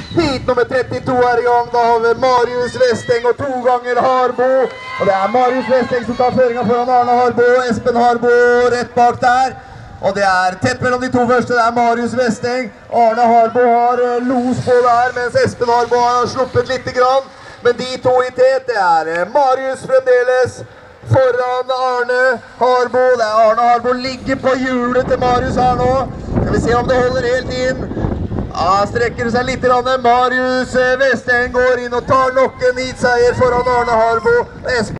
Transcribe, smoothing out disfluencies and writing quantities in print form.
Hit nummer 32 er i gang. Da har vi Marius Westeng og 2 ganger Harbo. Og det er Marius Westeng som tar føringen foran Arne Harbo. Espen Harbo rett bak der. Og det er tett mellom de 2 første. Det er Marius Westeng. Arne Harbo har los på der, mens Espen Harbo har sluppet litt grann. Men de 2 i tet, det er Marius fremdeles foran Arne Harbo. Det er Arne Harbo ligger på hjulet til Marius her nå. Skal vi se om det holder helt inn. Ja, strekker det seg litt grann. Marius Westeng går inn og tar nok en heatseier foran Arne Harbo.